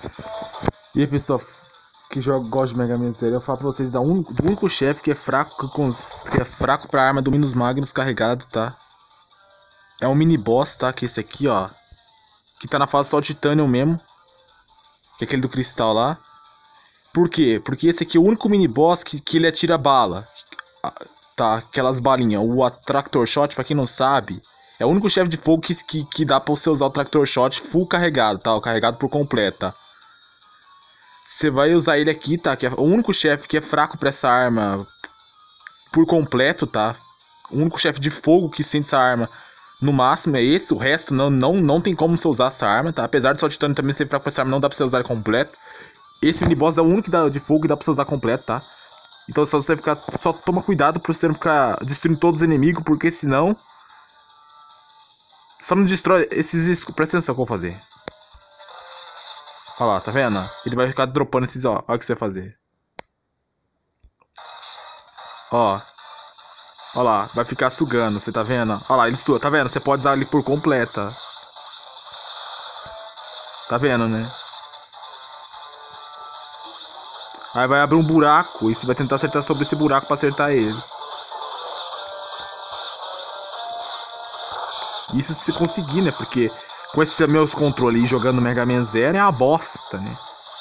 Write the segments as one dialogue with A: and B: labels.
A: E aí, pessoal que gosta de Mega Man Zero, eu falo pra vocês do único chefe que é fraco pra arma do Minus Magnus carregado, tá? É um mini boss, tá? Que é esse aqui, ó. Que tá na fase só Titanium mesmo. Que é aquele do cristal lá. Por quê? Porque esse aqui é o único mini boss que ele atira bala. Tá, aquelas balinhas. O Tractor Shot, pra quem não sabe, é o único chefe de fogo que dá pra você usar o Tractor Shot full carregado, tá? O carregado por completo, tá? Você vai usar ele aqui, tá? Que é o único chefe que é fraco pra essa arma por completo, tá? O único chefe de fogo que sente essa arma no máximo é esse. O resto não tem como você usar essa arma, tá? Apesar de só o Titânio também ser fraco pra essa arma, não dá pra você usar ele completo. Esse mini boss é o único de fogo que dá pra você usar completo, tá? Então só você ficar. Só toma cuidado pra você não ficar destruindo todos os inimigos, porque senão. Só não destrói esses. Presta atenção que eu vou fazer. Olha lá, tá vendo? Ele vai ficar dropando esses, ó. Olha o que você vai fazer. Ó. Olha lá, vai ficar sugando, você tá vendo? Olha lá, ele suga, tá vendo? Você pode usar ele por completa. Tá vendo, né? Aí vai abrir um buraco e você vai tentar acertar sobre esse buraco pra acertar ele. Isso se você conseguir, né? Porque com esses meus controles jogando Mega Man Zero é uma bosta, né?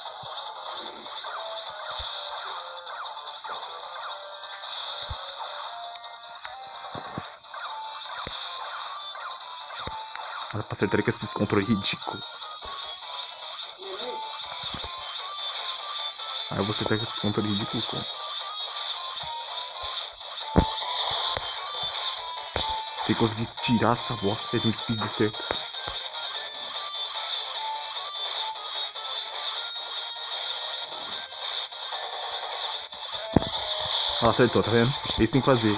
A: Olha pra acertar com esses controles ridículos. Aí eu vou acertar com esses controles ridículos. Tem que conseguir tirar essa bosta que a gente pediu certo. Ó, acertou, tá vendo? Isso tem que fazer.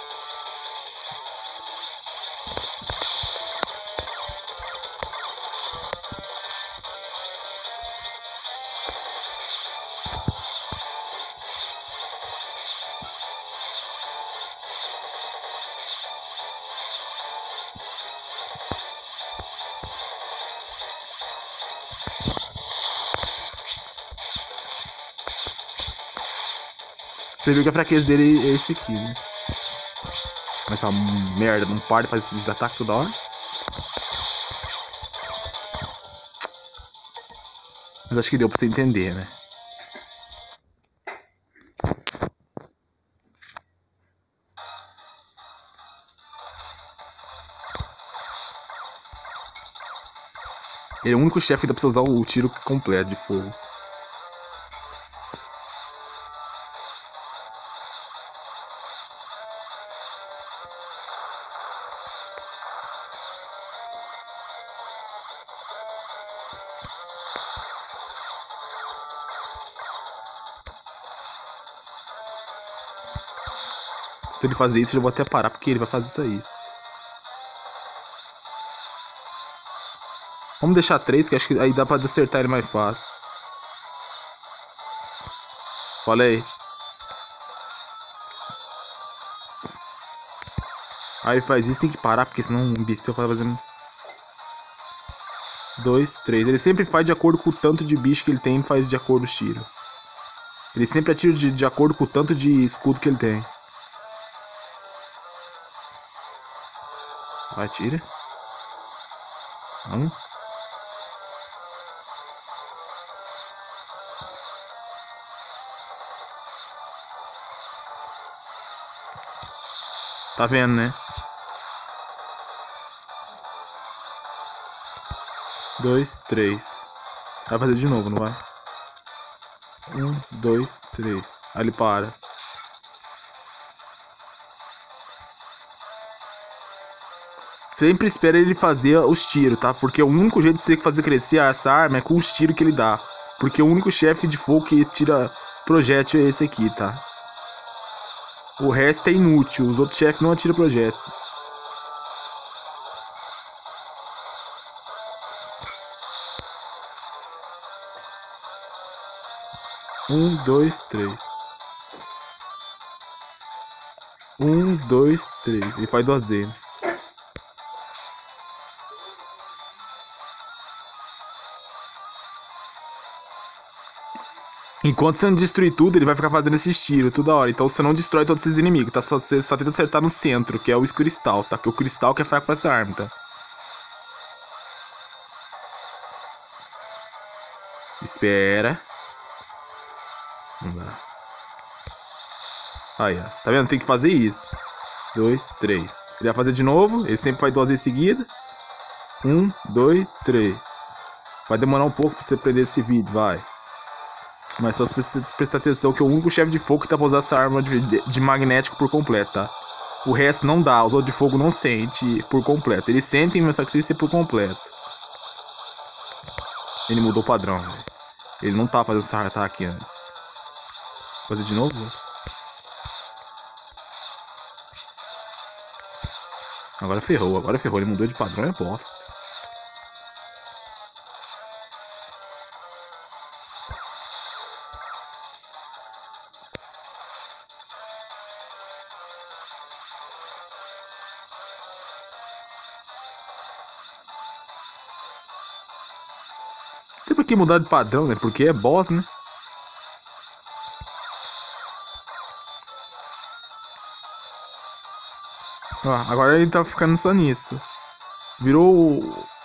A: Você viu que a fraqueza dele é esse aqui, né? Mas essa merda não para de fazer esses ataques toda hora. Mas acho que deu pra você entender, né? Ele é o único chefe que dá pra você usar o tiro completo de fogo. Se ele fazer isso, eu vou até parar, porque ele vai fazer isso aí. Vamos deixar 3, que acho que aí dá pra acertar ele mais fácil. Olha aí. Aí faz isso, tem que parar, porque senão um imbecil vai fazendo... 2, 3. Ele sempre faz de acordo com o tanto de bicho que ele tem, faz de acordo com o tiro. Ele sempre atira de acordo com o tanto de escudo que ele tem. Vai, tira. 1. Tá vendo, né? 2, 3. Vai fazer de novo, não vai? 1, 2, 3. Aí ele para. Sempre espera ele fazer os tiros, tá? Porque o único jeito de você fazer crescer essa arma é com os tiros que ele dá. Porque o único chefe de fogo que tira projétil é esse aqui, tá? O resto é inútil. Os outros chefes não atiram projétil. Um, dois, três. 1, 2, 3. Ele faz 2 vezes. Enquanto você não destruir tudo, ele vai ficar fazendo esses tiros toda hora. Então você não destrói todos esses inimigos, tá? Você só tenta acertar no centro, que é o cristal, tá? Que é o cristal que é fraco pra essa arma, tá? Espera. Vamos lá. Aí, ó. Tá vendo? Tem que fazer isso. 2, 3. Ele vai fazer de novo. Ele sempre faz 2 vezes seguidas. 1, 2, 3. Vai demorar um pouco pra você aprender esse vídeo, vai. Mas só você prestar atenção que é o único chefe de fogo que tá pra usar essa arma de magnético por completo, tá? O resto não dá, os outros de fogo não sente por completo. Eles sentem, mas só que sem por completo. Ele mudou o padrão, velho. Ele não tava fazendo esse ataque antes. Vou fazer de novo, velho. Agora ferrou, ele mudou de padrão, é bosta. Não sei por que mudar de padrão, né? Porque é boss, né? Ó, agora ele tá ficando só nisso. Virou...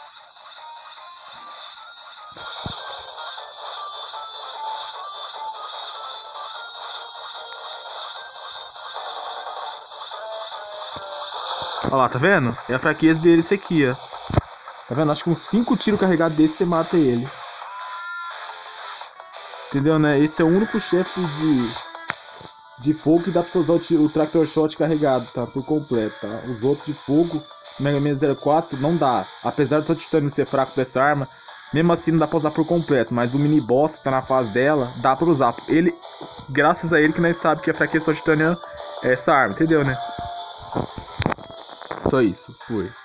A: Olha lá, tá vendo? É a fraqueza dele isso aqui, ó. Tá vendo? Acho que uns 5 tiros carregados desse você mata ele. Entendeu, né? Esse é o único chefe de fogo que dá pra você usar o Tractor Shot carregado, tá? Por completo, tá? Os outros de fogo, Mega Man 04, não dá. Apesar do seu titânio ser fraco pra essa arma, mesmo assim não dá pra usar por completo. Mas o mini boss que tá na fase dela, dá pra usar. Ele, graças a ele que nós sabemos que a fraqueza do titânio é essa arma, entendeu, né? Só isso, fui.